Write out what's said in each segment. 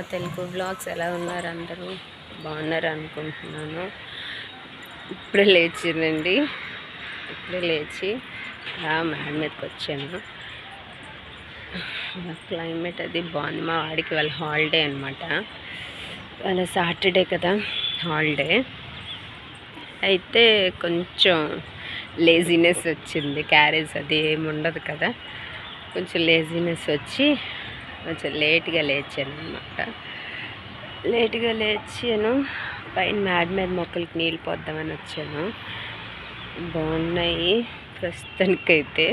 Telugu blogs ఎలా ఉన్నారు అందరూ బాగున్నారు అనుకుంటున్నాను. ఇప్పుడే లేచిందండి. ఇప్పుడే లేచి మ్యాడ్ మీదకి వచ్చాను. క్లైమేట్ అది బాగుంది. మా వాడికి వాళ్ళ హాలిడే అనమాట. వాళ్ళ సాటర్డే కదా హాలిడే. అయితే కొంచెం లేజినెస్ వచ్చింది. క్యారేజ్ అది ఏమి ఉండదు కదా, కొంచెం లేజినెస్ వచ్చి కొంచెం లేట్గా లేచాను అనమాట. లేట్గా లేచాను. పైన మ్యాడ్ మీద మొక్కలకి నీళ్ళు పోద్దామని వచ్చాను. బాగున్నాయి ప్రస్తుతానికైతే.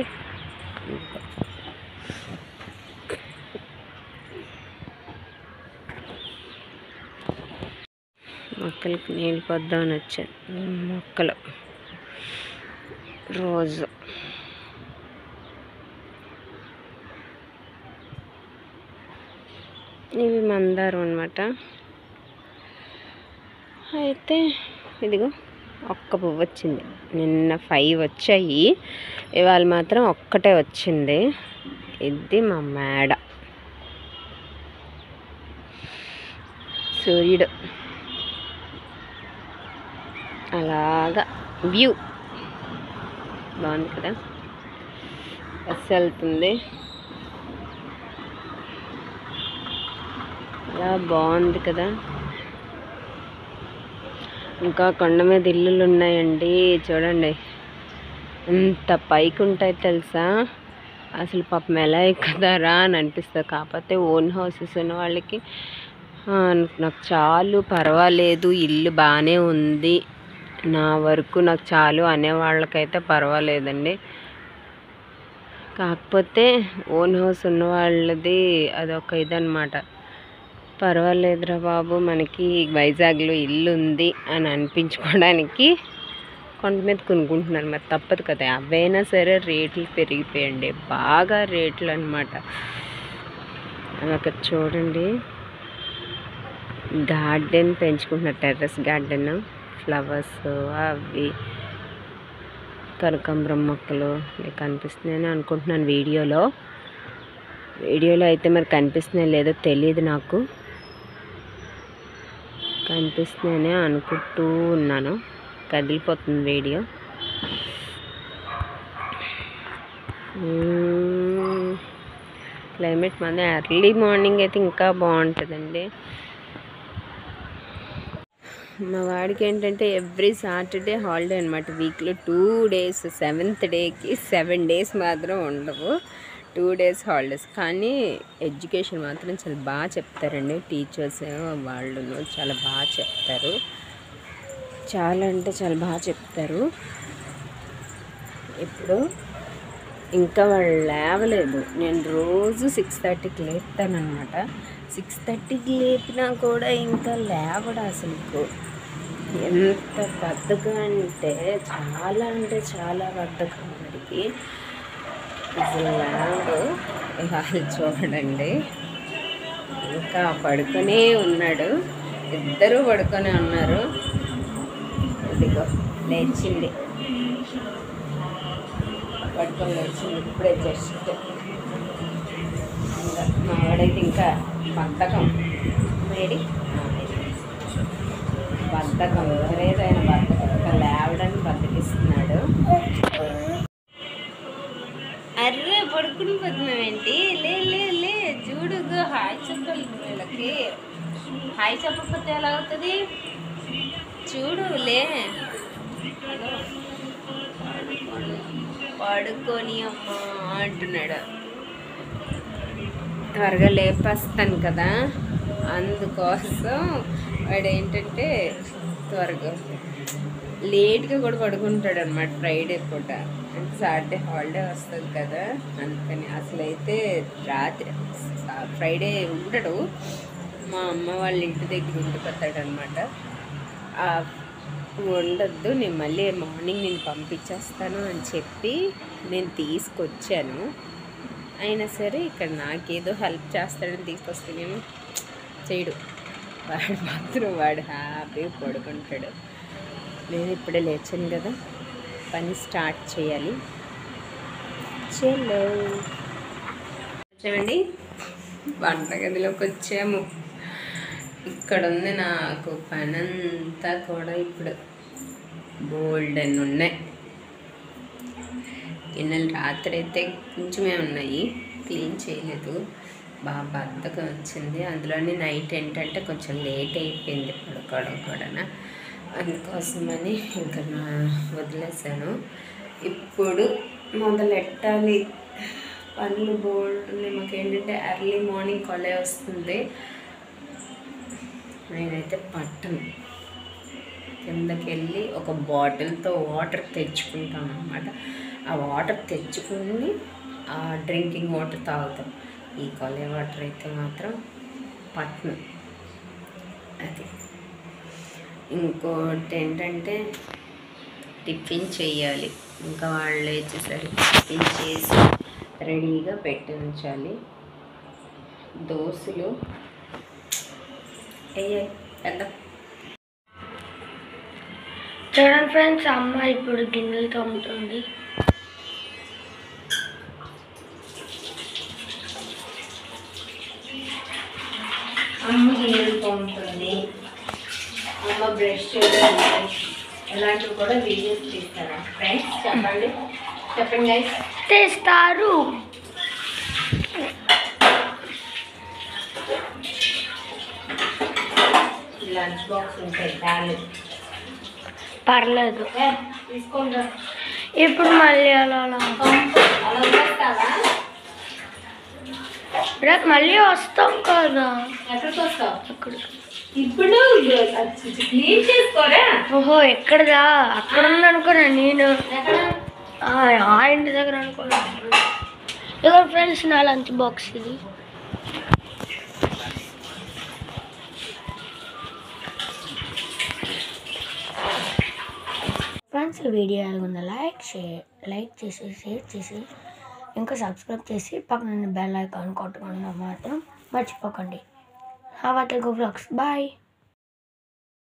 మొక్కలకి నీళ్ళు పోద్దామని వచ్చాను. మొక్కలు రోజు ఇవి మందారం అనమాట. అయితే ఇదిగో ఒక్క పువ్వు వచ్చింది. నిన్న 5 వచ్చాయి, ఇవాళ మాత్రం ఒక్కటే వచ్చింది. ఇది మా మేడ. సూర్యుడు అలాగా వ్యూ బాగుంది కదా. బస్సు వెళ్తుంది. అలా బాగుంది కదా. ఇంకా కొండ మీద ఇల్లులు ఉన్నాయండి. చూడండి ఎంత పైకి ఉంటాయి తెలుసా. అసలు పాపం ఎలా ఎక్కుతారా అని అనిపిస్తుంది. కాకపోతే ఓన్ హౌసెస్ ఉన్న వాళ్ళకి నాకు చాలు, పర్వాలేదు, ఇల్లు బాగానే ఉంది, నా వరకు నాకు చాలు అనే వాళ్ళకైతే పర్వాలేదండి. కాకపోతే ఓన్ హౌస్ ఉన్న వాళ్ళది అదొక ఇదనమాట. పర్వాలేదురా బాబు, మనకి వైజాగ్లో ఇల్లు ఉంది అని అనిపించుకోవడానికి కొండ మీద కొనుక్కుంటున్నారు. మరి తప్పదు కదా. అవైనా సరే రేట్లు పెరిగిపోయండి, బాగా రేట్లు అనమాట. అక్కడ చూడండి గార్డెన్ పెంచుకుంటున్నారు, టెర్రస్ గార్డెన్, ఫ్లవర్స్ అవి కనకాంబరం మొక్కలు మీకు కనిపిస్తున్నాయని అనుకుంటున్నాను వీడియోలో అయితే. మరి కనిపిస్తున్నాయో లేదో తెలియదు నాకు. కనిపిస్తున్నాయని అనుకుంటూ ఉన్నాను. కదిలిపోతుంది వీడియో. క్లైమేట్ మాత్రం ఎర్లీ మార్నింగ్ అయితే ఇంకా బాగుంటుందండి. మా వాడికి ఏంటంటే ఎవ్రీ సాటర్డే హాలిడే అనమాట. వీక్లో 2 days, 7th డేకి 7 days మాత్రం ఉండవు, 2 days హాలిడేస్. కానీ ఎడ్యుకేషన్ మాత్రం చాలా బాగా చెప్తారండి. టీచర్స్ వాళ్ళు చాలా బాగా చెప్తారు. చాలా అంటే చాలా బాగా చెప్తారు. ఇప్పుడు ఇంకా వాళ్ళు లేవలేదు. నేను రోజు 6:30కి లేపుతానమాట. 6:30కి లేపినా కూడా ఇంకా లేవడు. అసలు ఎంత బద్ధకం అంటే చాలా బద్ధకం వాడికి. అసలు లేవడు. ఇవాళ చూడండి ఇంకా పడుకొనే ఉన్నాడు. ఇద్దరూ పడుకొని ఉన్నారు. ఇదిగో లేచింది, పడుకొని లేచింది ఇప్పుడే జస్ట్. ఇంకా మా వాడైతే ఇంకా బద్ధకం. మేడి బద్ధకం, విపరీతమైన బద్ధకం. ఇంకా లేవడానికి బద్దకిస్తున్నాడు. అర్రే పడుకుని పోతున్నావేంటి? లే లే లే చూడు, హాయ్ చెప్పాలి వీళ్ళకి. హాయ్ చెప్పకపోతే ఎలా అవుతుంది? చూడు లే, పడుకొని అమ్మా అంటున్నాడు. త్వరగా లేపేస్తాను కదా, అందుకోసం వాడు ఏంటంటే త్వరగా లేట్గా కూడా పడుకుంటాడు అనమాట. ఫ్రైడే పూట అంటే సాటర్డే హాలిడే వస్తుంది కదా, అందుకని. అసలైతే రాత్రి ఫ్రైడే ఉండడు, మా అమ్మ వాళ్ళ ఇంటి దగ్గర ఉండిపోతాడు అనమాట. ఉండద్దు, నేను మళ్ళీ మార్నింగ్ నేను పంపించేస్తాను అని చెప్పి నేను తీసుకొచ్చాను. అయినా సరే ఇక్కడ నాకేదో హెల్ప్ చేస్తాడని తీసుకొస్తే నేను చేయడు. వాడు మాత్రం హ్యాపీగా పడుకుంటాడు. నేను ఇప్పుడే లేచాను కదా, పని స్టార్ట్ చేయాలి. చలో వచ్చామండి, వంటగదిలోకి వచ్చాము. ఇక్కడ ఉంది నాకు పనంతా కూడా ఇప్పుడు బోల్డెన్ ఉన్నాయి. గిన్నెలు రాత్రి అయితే కొంచెమే ఉన్నాయి, క్లీన్ చేయలేదు, బాగా బద్ధకం వచ్చింది. అందులోని నైట్ ఏంటంటే కొంచెం లేట్ అయిపోయింది పడుకోవడం కూడా, అందుకోసమని ఇంకా వదిలేసాను. ఇప్పుడు మొదలెట్టాలి పనులు. బోల్డ్ మాకు ఏంటంటే ఎర్లీ మార్నింగ్ కాలేజ్ వస్తుంది, నేనైతే పట్టను. కిందకి వెళ్ళి ఒక బాటిల్తో వాటర్ తెచ్చుకుంటాం అన్నమాట. ఆ వాటర్ తెచ్చుకుని ఆ డ్రింకింగ్ వాటర్ తాగుతాం. ఈ కాలేజ్ వాటర్ అయితే మాత్రం పట్టను. అది ఇంకోటి ఏంటంటే టిఫిన్ చెయ్యాలి. ఇంకా వాళ్ళు వచ్చేసరికి టిఫిన్ చేసి రెడీగా పెట్టి ఉంచాలి. దోశలు వేయాలి పెద్ద. చూడండి ఫ్రెండ్స్, అమ్మ ఇప్పుడు గిన్నెలు తోముతుంది. అమ్మ గిన్నెలు తోముతుంది, అమ్మ బ్రష్ చేయడం, ఇలాంటివి కూడా వీడియోస్ తీస్తారా ఫ్రెండ్స్? చెప్పండి గైస్. తీస్తారు. లంచ్ బాక్స్ ఉంటాయి దాన్ని పర్లేదు తీసుకుంటా. ఇప్పుడు మళ్ళీ అలా రేపు మళ్ళీ వస్తాం కదా. ఎక్కడికి వస్తావు? ఇప్పుడు క్లీన్ చేసుకోరా. ఓహో, ఎక్కడదా? అక్కడ ఉంది అనుకున్నా నేను. ఆ ఇంటి దగ్గర అనుకున్నా. ఇదిగో ఫ్రెండ్స్, నా లంచ్ బాక్స్ ఇది. ఫ్రెండ్స్, ఈ వీడియో ఎలాగుందో లైక్ చేసి షేర్ చేసి ఇంకా సబ్స్క్రైబ్ చేసి పక్కన బెల్ ఐకాన్ కొట్టకుండా మాత్రం మర్చిపోకండి. Have a good vlogs. Bye.